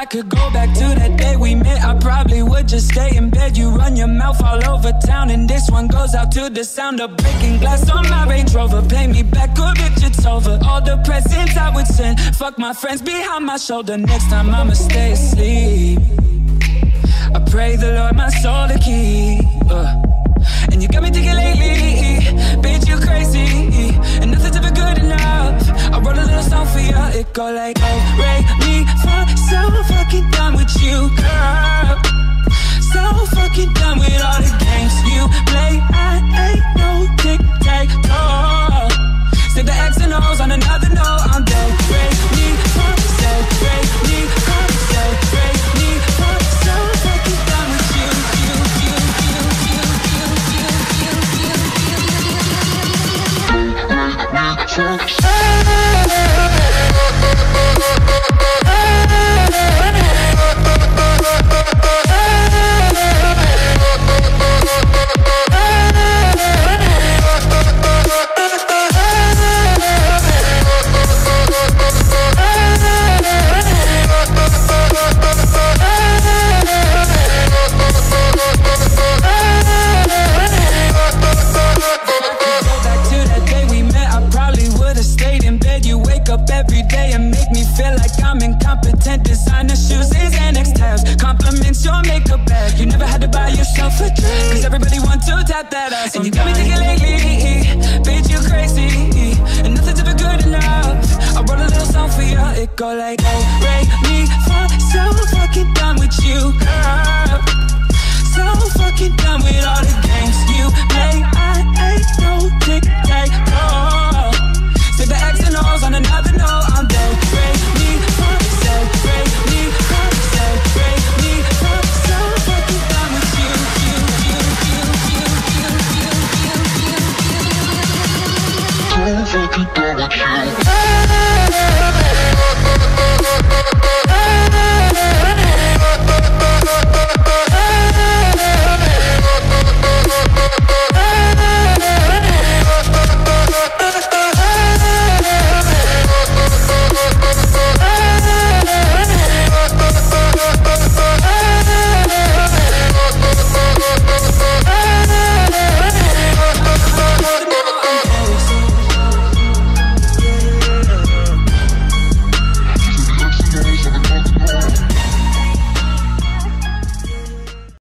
could go back to that day we met, I probably would just stay in bed. You run your mouth all over town, and this one goes out to the sound of breaking glass on my Range Rover. Pay me back or bitch, it's over. All the presents I would send, fuck my friends behind my shoulder. Next time I'ma stay asleep. I pray the Lord my soul to keep. And you got me thinking lately, bitch, you crazy, and nothing's ever good enough. I wrote a little song for you, it go like, oh, Ray, me, so fucking done with you, girl. So fucking done with all the games you play. I ain't no tic-tac-toe. Stick the X and O's on another note. I'm dead, Ray, me, so Ray, me, so Ray, me, so fucking done with you, every day and make me feel like I'm incompetent. Designer shoes, Xanax tabs, compliments your makeup bag. You never had to buy yourself a drink, cause everybody wants to tap that ass. And you got me thinking lately, bitch, you crazy, and nothing's ever good enough. I wrote a little song for you, it go like, oh, Ray, me, so fucking done with you.